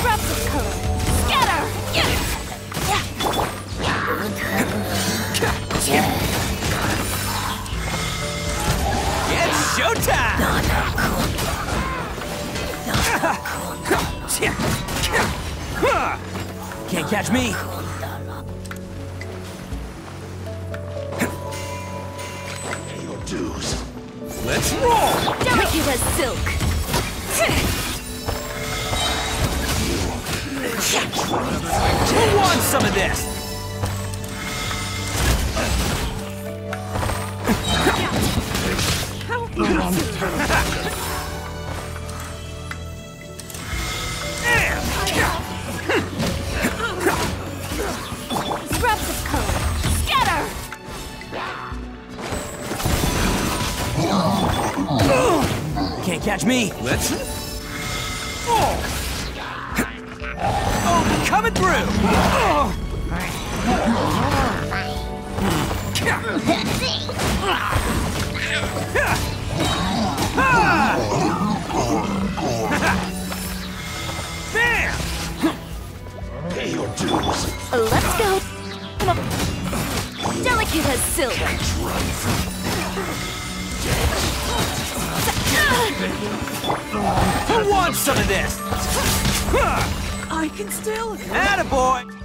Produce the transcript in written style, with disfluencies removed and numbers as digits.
Drops of color. Scatter! It's showtime! Can't catch me! Your dues. Let's roll! Delicate as silk. Who wants some of this? Drops of color. Scatter! Can't catch me! Let's... Oh, coming through! Bam! Pay your dues. Let's go. Delicate as silk. Who wants some of this? I can still. Attaboy!